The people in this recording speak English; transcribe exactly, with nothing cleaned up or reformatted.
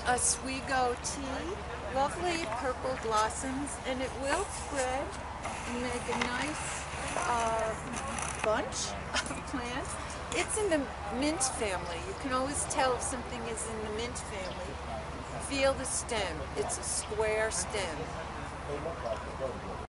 Oswego tea, lovely purple blossoms, and it will spread and make a nice uh, bunch of plants. It's in the mint family. You can always tell if something is in the mint family. Feel the stem. It's a square stem.